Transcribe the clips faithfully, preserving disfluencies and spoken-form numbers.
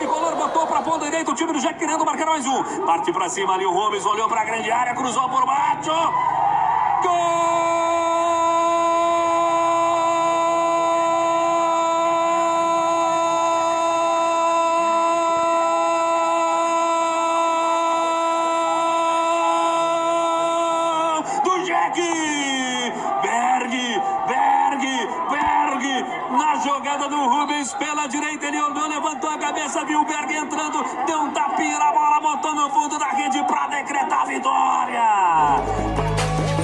tricolor, botou pra ponta direita, o time do Jack querendo marcar mais um. Parte pra cima ali o Rubens, olhou pra grande área, cruzou por baixo. Gol! Berg, Berg, Berg, na jogada do Rubens pela direita, ele olhou, levantou a cabeça, viu o Berg entrando, deu um tapinha na bola, botou no fundo da rede para decretar a vitória.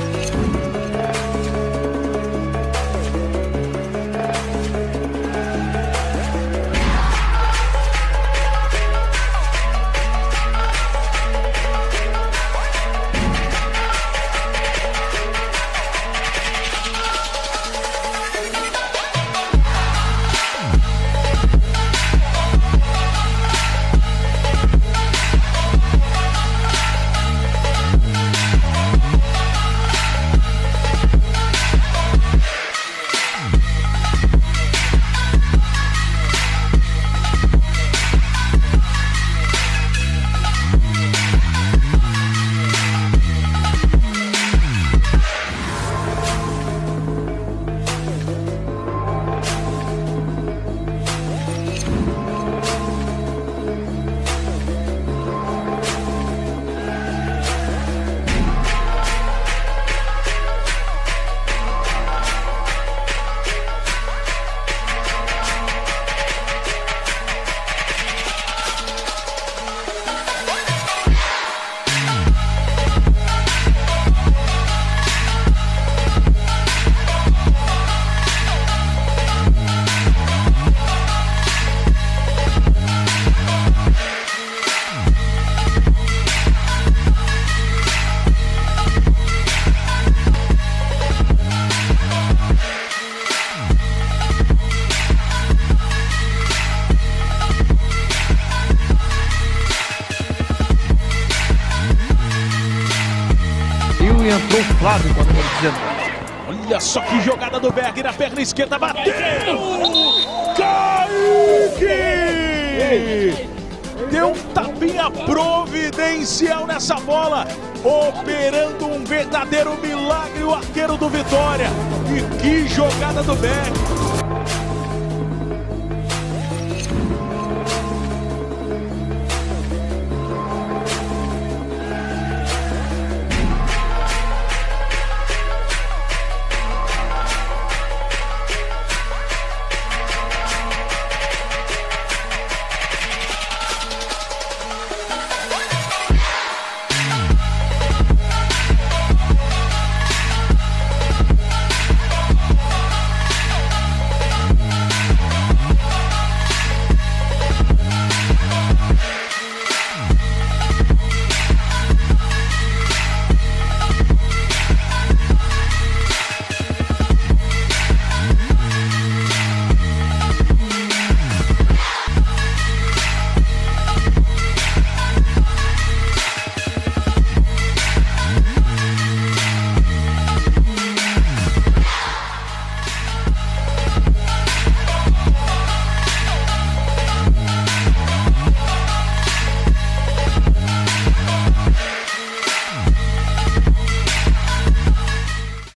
E entrou o Flávio com a número dezenove. Olha só que jogada do Berg na perna esquerda, bateu! Kaique! Deu um tapinha providencial nessa bola, operando um verdadeiro milagre o arqueiro do Vitória. E que jogada do Berg!